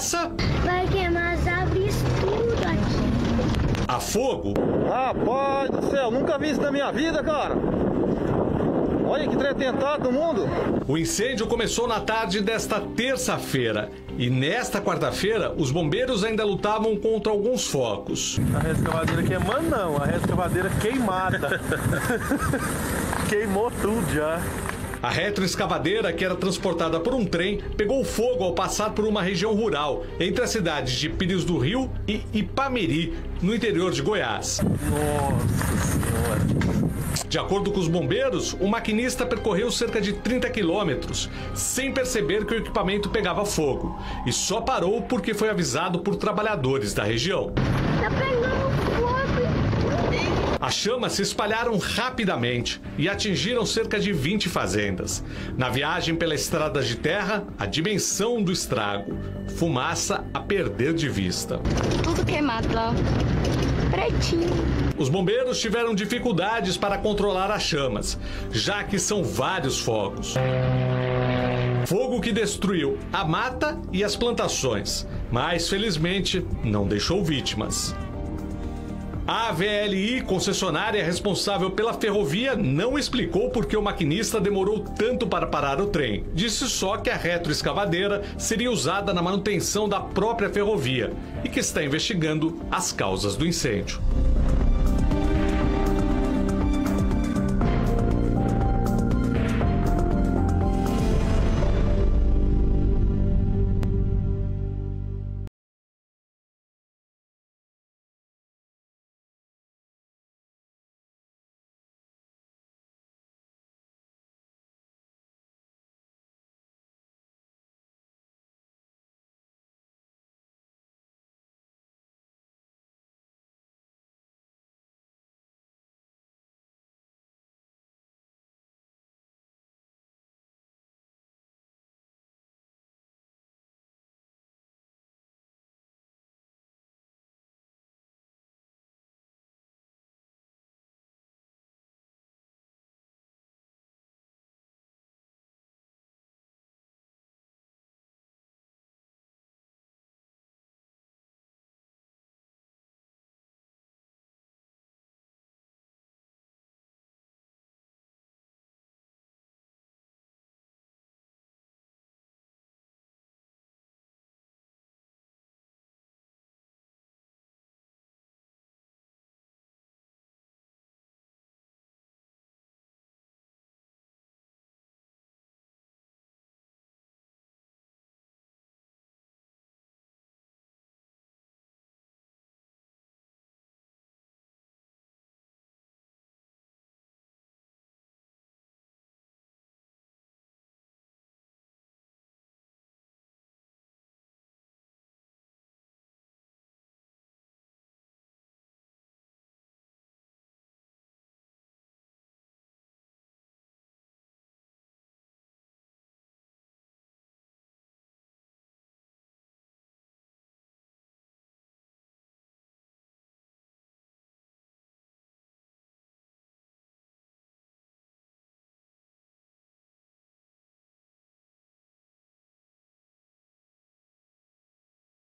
nessa... Vai queimar as árvores tudo aqui. A fogo. Rapaz do céu, nunca vi isso na minha vida, cara. Olha que trem tentado do mundo. O incêndio começou na tarde desta terça-feira. E nesta quarta-feira, os bombeiros ainda lutavam contra alguns focos. A retroescavadeira queimando não, a retroescavadeira queimada. Queimou tudo já. A retroescavadeira, que era transportada por um trem, pegou fogo ao passar por uma região rural, entre as cidades de Pires do Rio e Ipameri, no interior de Goiás. Nossa Senhora. De acordo com os bombeiros, o maquinista percorreu cerca de 30 quilômetros, sem perceber que o equipamento pegava fogo. E só parou porque foi avisado por trabalhadores da região. Tá pegando fogo. As chamas se espalharam rapidamente e atingiram cerca de 20 fazendas. Na viagem pela estrada de terra, a dimensão do estrago. Fumaça a perder de vista. Tudo queimado lá. Pretinho. Os bombeiros tiveram dificuldades para controlar as chamas, já que são vários focos. Fogo que destruiu a mata e as plantações, mas felizmente não deixou vítimas. A AVLI, concessionária responsável pela ferrovia, não explicou por que o maquinista demorou tanto para parar o trem. Disse só que a retroescavadeira seria usada na manutenção da própria ferrovia e que está investigando as causas do incêndio.